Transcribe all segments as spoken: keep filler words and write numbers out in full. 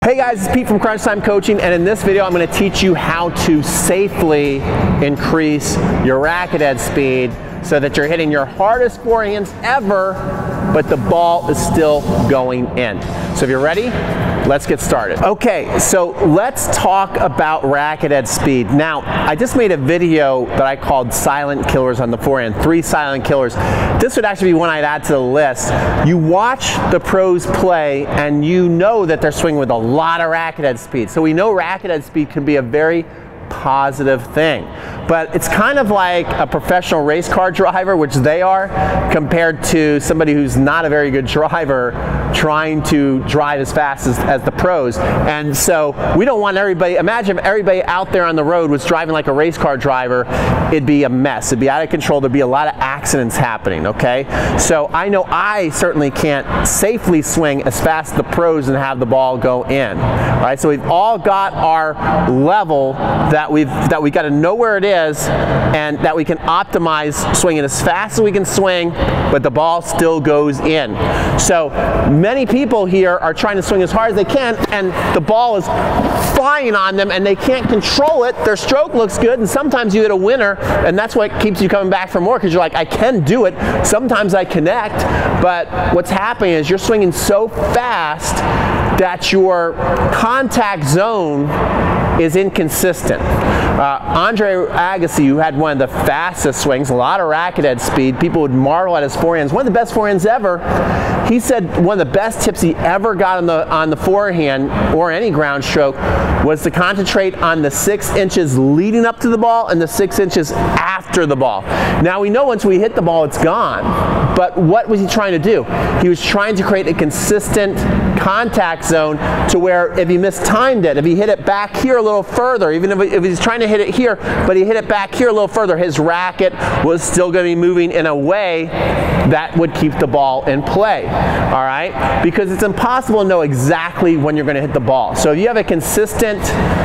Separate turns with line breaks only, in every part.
Hey guys, it's Pete from Crunch Time Coaching, and in this video I'm going to teach you how to safely increase your racket head speed so that you're hitting your hardest forehands ever, but the ball is still going in. So if you're ready, let's get started. Okay, so let's talk about racket head speed. Now, I just made a video that I called Silent Killers on the forehand, three silent killers. This would actually be one I'd add to the list. You watch the pros play and you know that they're swinging with a lot of racket head speed. So we know racket head speed can be a very positive thing. But it's kind of like a professional race car driver, which they are, compared to somebody who's not a very good driver trying to drive as fast as, as the pros. And so we don't want everybody, imagine if everybody out there on the road was driving like a race car driver, it'd be a mess. It'd be out of control. There'd be a lot of accidents happening, okay? So I know I certainly can't safely swing as fast as the pros and have the ball go in. All right, so we've all got our level that we've that we got to know where it is, and that we can optimize swinging as fast as we can swing, but the ball still goes in. So many people here are trying to swing as hard as they can, and the ball is flying on them and they can't control it. Their stroke looks good, and sometimes you hit a winner, and that's what keeps you coming back for more, because you're like, I can do it. Sometimes I connect, but what's happening is you're swinging so fast that your contact zone is inconsistent. Uh, Andre Agassi, who had one of the fastest swings, a lot of racket head speed, people would marvel at his forehands, one of the best forehands ever. He said one of the best tips he ever got on the on the forehand or any ground stroke was to concentrate on the six inches leading up to the ball and the six inches after the ball. Now we know once we hit the ball it's gone, but what was he trying to do? He was trying to create a consistent contact zone to where if he mistimed it, if he hit it back here a little further, even if, if he's trying to hit it here, but he hit it back here a little further, his racket was still going to be moving in a way that would keep the ball in play. All right? Because it's impossible to know exactly when you're going to hit the ball. So if you have a consistent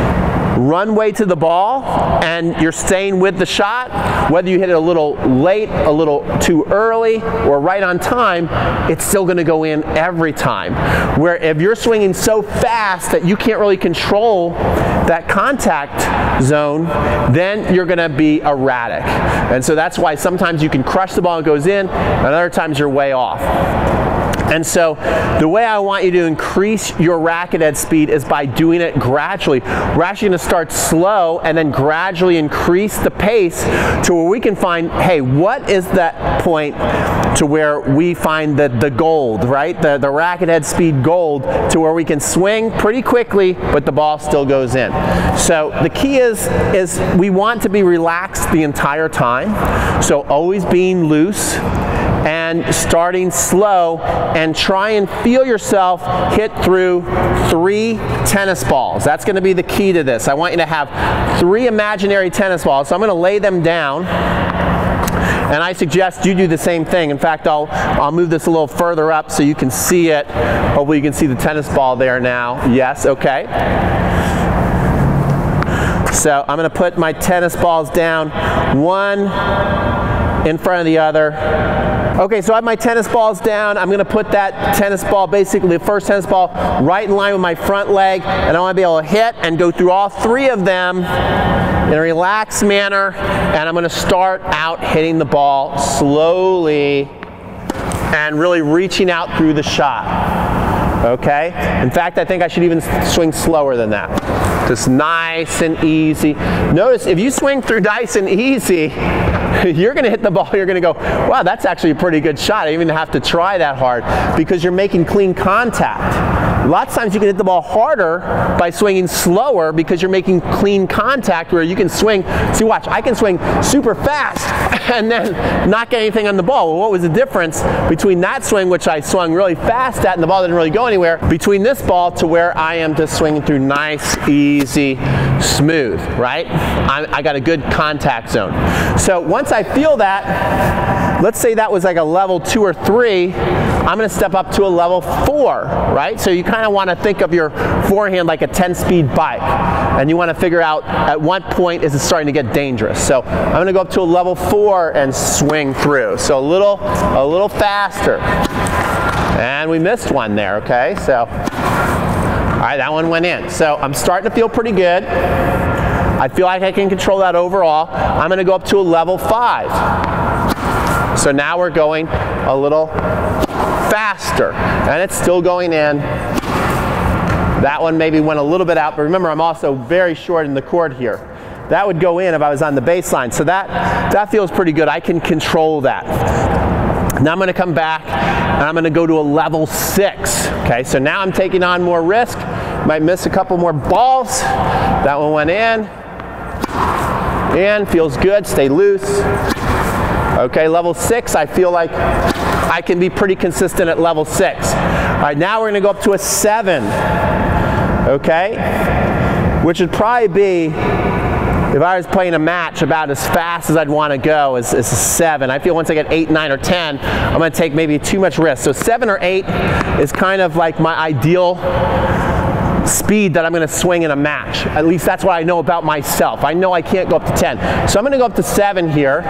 runway to the ball and you're staying with the shot, whether you hit it a little late, a little too early, or right on time, it's still going to go in every time. Where if you're swinging so fast that you can't really control that contact zone, then you're going to be erratic. And so that's why sometimes you can crush the ball and it goes in, and other times you're way off. And so the way I want you to increase your racket head speed is by doing it gradually. We're actually going to start slow and then gradually increase the pace to where we can find, hey, what is that point to where we find the, the gold, right? The, the racket head speed gold, to where we can swing pretty quickly, but the ball still goes in. So the key is, is we want to be relaxed the entire time. So always being loose and starting slow, and try and feel yourself hit through three tennis balls. That's going to be the key to this. I want you to have three imaginary tennis balls. So I'm going to lay them down, and I suggest you do the same thing. In fact, I'll, I'll move this a little further up so you can see it. Hopefully you can see the tennis ball there now. Yes, okay. So I'm going to put my tennis balls down, one in front of the other. Okay, so I have my tennis balls down. I'm going to put that tennis ball, basically the first tennis ball, right in line with my front leg, and I want to be able to hit and go through all three of them in a relaxed manner, and I'm going to start out hitting the ball slowly and really reaching out through the shot. Okay? In fact, I think I should even swing slower than that. Just nice and easy. Notice if you swing through nice and easy, you're going to hit the ball, you're going to go, wow, that's actually a pretty good shot. I didn't even have to try that hard, because you're making clean contact. Lots of times you can hit the ball harder by swinging slower, because you're making clean contact where you can swing. See, watch, I can swing super fast and then not get anything on the ball. Well, what was the difference between that swing, which I swung really fast at and the ball didn't really go anywhere, between this ball to where I am just swinging through nice, easy, smooth, right? I, I got a good contact zone. So once I feel that, let's say that was like a level two or three, I'm going to step up to a level four, right? So you kind of want to think of your forehand like a ten speed bike, and you want to figure out at what point is it starting to get dangerous. So I'm going to go up to a level four and swing through. So a little, a little faster. And we missed one there, okay? So, all right, that one went in. So I'm starting to feel pretty good. I feel like I can control that overall. I'm gonna go up to a level five. So now we're going a little faster, and it's still going in. That one maybe went a little bit out, but remember I'm also very short in the court here. That would go in if I was on the baseline. So that, that feels pretty good. I can control that. Now I'm gonna come back and I'm gonna go to a level six. Okay, so now I'm taking on more risk. Might miss a couple more balls. That one went in. In, feels good, stay loose. Okay, level six, I feel like I can be pretty consistent at level six. All right, now we're gonna go up to a seven. Okay, which would probably be, if I was playing a match, about as fast as I'd want to go is, is a seven. I feel once I get eight, nine, or ten, I'm going to take maybe too much risk. So seven or eight is kind of like my ideal speed that I'm going to swing in a match. At least that's what I know about myself. I know I can't go up to ten. So I'm going to go up to seven here.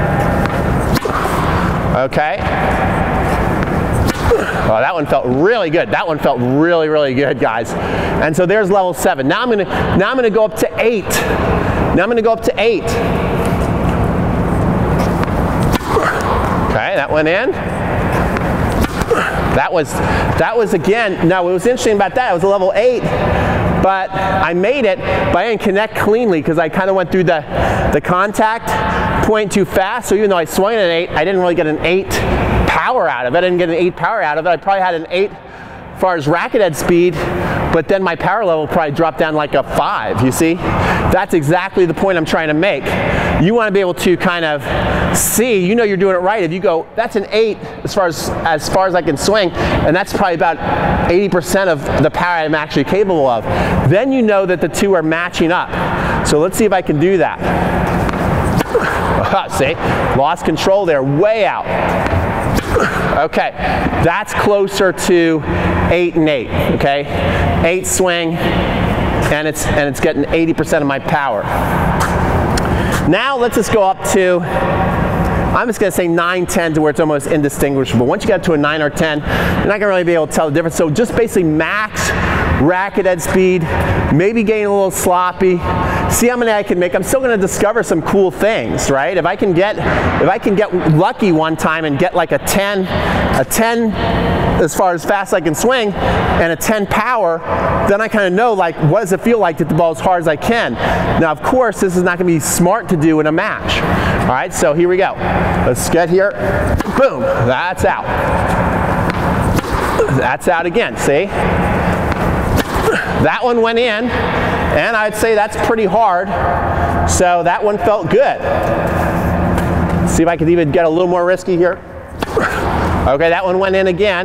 Okay. Oh, that one felt really good. That one felt really, really good, guys. And so there's level seven. Now I'm gonna, now I'm gonna go up to eight. Now I'm gonna go up to eight. Okay, that went in. That was, that was again, now what was interesting about that, it was a level eight, but I made it, but I didn't connect cleanly because I kind of went through the, the contact point too fast. So even though I swung at an eight, I didn't really get an eight power out of it. I didn't get an eight power out of it. I probably had an eight as far as racket head speed, but then my power level probably dropped down like a five, you see? That's exactly the point I'm trying to make. You want to be able to kind of see, you know you're doing it right. If you go, that's an eight as far as, as far as I can swing, and that's probably about eighty percent of the power I'm actually capable of. Then you know that the two are matching up. So let's see if I can do that. See, lost control there, way out. Okay, that's closer to eight and eight, okay? Eight swing, and it's, and it's getting eighty percent of my power. Now let's just go up to, I'm just gonna say nine, ten to where it's almost indistinguishable. Once you get to a nine or ten, you're not gonna really be able to tell the difference. So just basically max racket head speed, maybe getting a little sloppy. See how many I can make. I'm still gonna discover some cool things, right? If I can get, if I can get lucky one time and get like a ten, a ten as far as fast I can swing, and a ten power, then I kind of know like what does it feel like to hit the ball as hard as I can. Now of course this is not gonna be smart to do in a match. All right, so here we go. Let's get here, boom, that's out. That's out again, see? That one went in, and I'd say that's pretty hard, so that one felt good. Let's see if I could even get a little more risky here. Okay, that one went in again.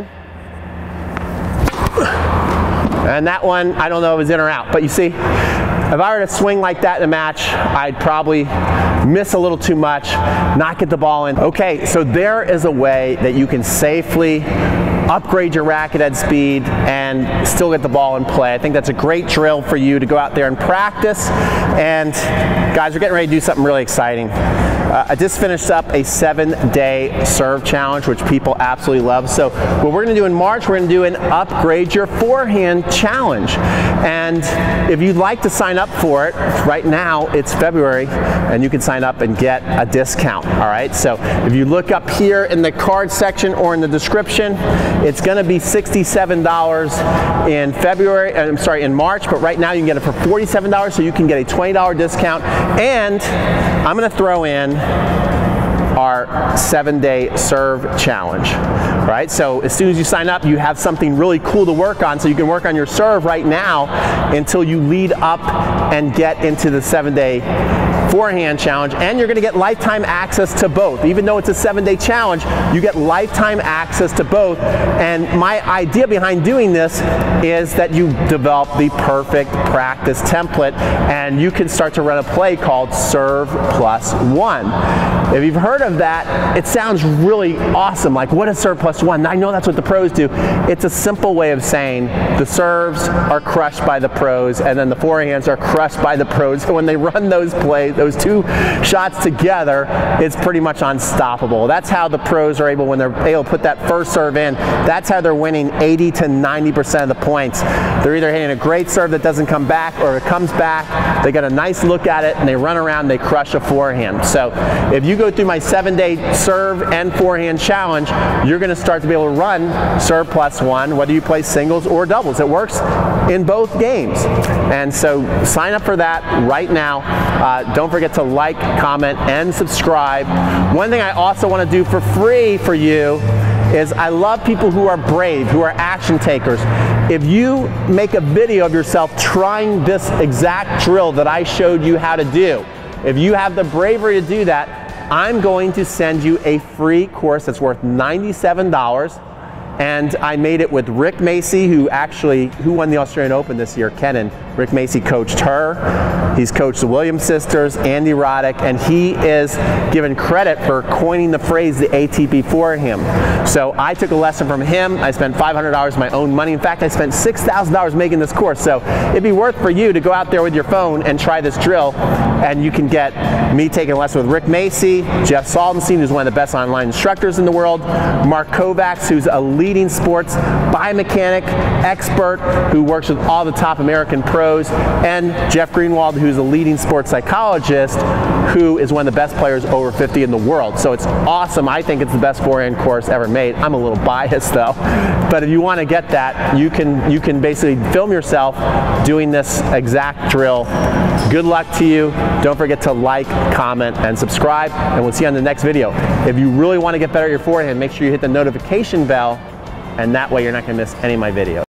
And that one, I don't know if it was in or out, but you see, if I were to swing like that in a match, I'd probably miss a little too much, not get the ball in. Okay, so there is a way that you can safely upgrade your racket head speed and still get the ball in play. I think that's a great drill for you to go out there and practice. And guys, we're getting ready to do something really exciting. Uh, I just finished up a seven-day serve challenge, which people absolutely love. So what we're going to do in March, we're going to do an Upgrade Your Forehand challenge. And if you'd like to sign up for it, right now it's February, and you can sign up and get a discount. All right. So if you look up here in the card section or in the description, it's going to be sixty-seven dollars in February. I'm sorry, in March. But right now you can get it for forty-seven dollars, so you can get a twenty dollar discount. And I'm going to throw in our seven-day serve challenge, right? So as soon as you sign up, you have something really cool to work on, so you can work on your serve right now until you lead up and get into the seven-day forehand challenge, and you're going to get lifetime access to both. Even though it's a seven-day challenge, you get lifetime access to both. And my idea behind doing this is that you develop the perfect practice template, and you can start to run a play called Serve Plus One. If you've heard of that, it sounds really awesome. Like, what is serve plus one? I know that's what the pros do. It's a simple way of saying the serves are crushed by the pros, and then the forehands are crushed by the pros. So when they run those plays, those two shots together, it's pretty much unstoppable. That's how the pros are able, when they're able to put that first serve in, that's how they're winning eighty to ninety percent of the points. They're either hitting a great serve that doesn't come back, or it comes back, they get a nice look at it, and they run around, they crush a forehand. So if you go through my seven day serve and forehand challenge, you're going to start to be able to run serve plus one, whether you play singles or doubles. It works in both games. And so sign up for that right now. Uh, don't forget to like, comment, and subscribe. One thing I also want to do for free for you is I love people who are brave, who are action takers. If you make a video of yourself trying this exact drill that I showed you how to do, if you have the bravery to do that, I'm going to send you a free course that's worth ninety-seven dollars. And I made it with Rick Macy, who actually, who won the Australian Open this year, Kenan. Rick Macy coached her. He's coached the Williams sisters, Andy Roddick, and he is given credit for coining the phrase the A T P for him. So I took a lesson from him. I spent five hundred dollars of my own money. In fact, I spent six thousand dollars making this course. So it'd be worth for you to go out there with your phone and try this drill, and you can get me taking a lesson with Rick Macy, Jeff Saldenstein, who's one of the best online instructors in the world, Mark Kovacs, who's a leading sports biomechanic expert who works with all the top American pros, and Jeff Greenwald, who's a leading sports psychologist who is one of the best players over fifty in the world. So it's awesome. I think it's the best forehand course ever made. I'm a little biased though, but if you want to get that, you can you can basically film yourself doing this exact drill. Good luck to you. Don't forget to like, comment, and subscribe, and we'll see you on the next video. If you really want to get better at your forehand, make sure you hit the notification bell, and that way you're not going to miss any of my videos.